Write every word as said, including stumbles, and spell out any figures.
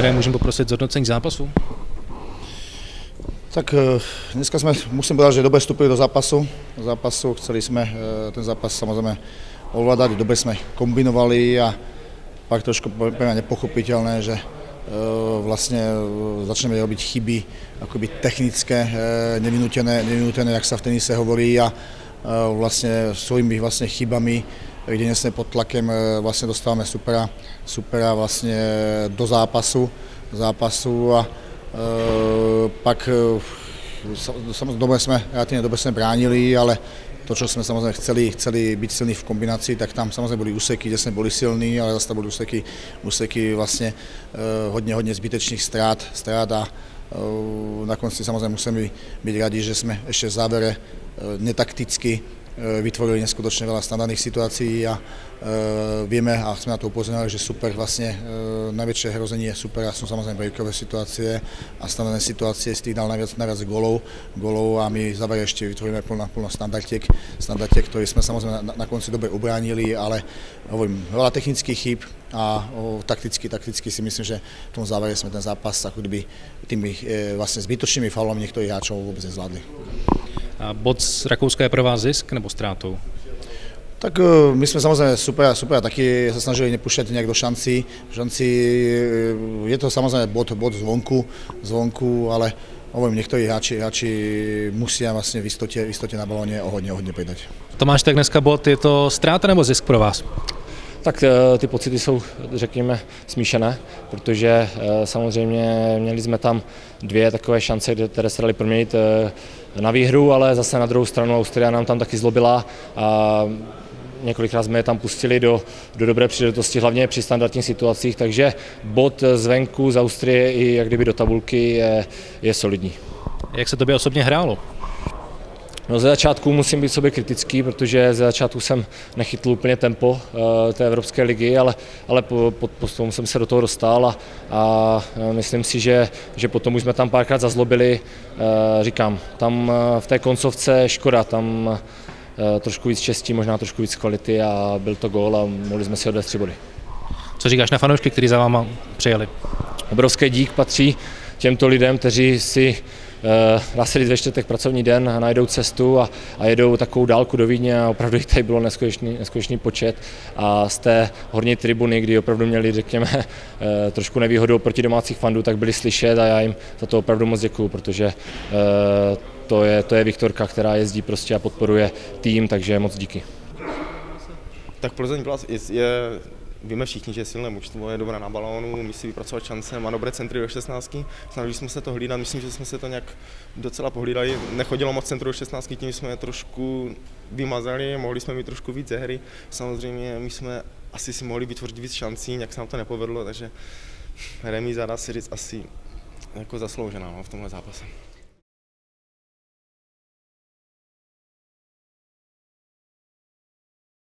trenére, můžeme poprosit zhodnocení zápasu? Tak dneska jsme, musím povedať, že dobre vstúpili do zápasu. Do zápasu chceli sme ten zápas samozrejme ovládať, dobre sme kombinovali a pak trošku pre mňa nepochopiteľné, že vlastne začneme robiť chyby akoby technické, nevinútené, nevinútené, jak sa v tenise hovorí, a vlastne svojimi vlastne chybami, kde nie sme pod tlakem, vlastne dostávame supera, supera vlastne do zápasu, zápasu a Uh, pak uh, samozrejme dobre sme, relatívne dobre sme bránili, ale to, čo sme samozrejme chceli, chceli byť silní v kombinácii, tak tam samozrejme boli úseky, kde sme boli silní, ale zase boli úseky, úseky vlastne uh, hodne, hodne zbytečných strát, strát a uh, na konci samozrejme musíme byť radi, že sme ešte v závere uh, netakticky vytvorili neskutočne veľa standardných situácií a e, vieme a sme na to upozorňovali, že super vlastne e, najväčšie hrozenie super a sú samozrejme breakové situácie a standardné situácie, z tých dal najviac, najviac golov, golov a my v závere ešte vytvoríme plno, plno standardiek, standardiek, ktoré sme samozrejme na, na konci dobre ubránili, ale hovorím, veľa technických chýb a o, takticky, takticky si myslím, že v tom závere sme ten zápas ako kdyby tými e, vlastne zbytočnými faulami niektorých hráčov vôbec nezvládli. A bod z Rakouska je pro vás zisk nebo ztrátou? Tak my sme samozrejme super, super taky sa snažili nepúšťať nejak do šancí. šancí. Je to samozrejme bod, bod zvonku, zvonku, ale hovorím, niektorí hráči, hráči musia vlastne v istote, v istote na balóne o hodně, o hodně pridať. Tomáš, tak dneska bod, je to ztráta nebo zisk pro vás? Tak ty pocity jsou, řekněme, smíšené, protože samozřejmě měli jsme tam dvě takové šance, které se daly proměnit na výhru, ale zase na druhou stranu Austria nám tam taky zlobila a několikrát jsme je tam pustili do, do dobré příležitosti, hlavně při standardních situacích, takže bod zvenku z Austrie i jak kdyby do tabulky je, je solidní. Jak se tobě osobně hrálo? No, ze začátku musím být sobě kritický, protože ze začátku jsem nechytl úplně tempo uh, té Evropské ligy, ale, ale po, pod postupem jsem se do toho dostal a, a myslím si, že, že potom už jsme tam párkrát zazlobili. Uh, říkám, tam uh, v té koncovce škoda, tam uh, trošku víc štěstí, možná trošku víc kvality a byl to gól a mohli jsme si odvést tři body. Co říkáš na fanoušky, kteří za váma přijeli? Obrovský dík patří těmto lidem, kteří si dá se říct ve čtvrtek pracovní den a najdou cestu a, a jedou takovou dálku do Vídně a opravdu jich tady bylo neskutečný, neskutečný počet a z té horní tribuny, kdy opravdu měli, řekněme, trošku nevýhodu oproti domácích fandů, tak byli slyšet a já jim za to opravdu moc děkuju, protože to je, to je Viktorka, která jezdí prostě a podporuje tým, takže moc díky. Tak Plzeň byla, je, je víme všichni, že je silné mužstvo, je dobré na balónu, musí vypracovat šance, má dobré centry do šestnáctky. Snažili jsme se to hlídat, myslím, že jsme se to nějak docela pohlídali. Nechodilo moc centru do šestnáctky, tím jsme je trošku vymazali, mohli jsme mít trošku víc ze hry. Samozřejmě my jsme asi si mohli vytvořit víc šancí, nějak se nám to nepovedlo, takže remíza, dá se říct, asi jako zasloužená, no, v tomhle zápase.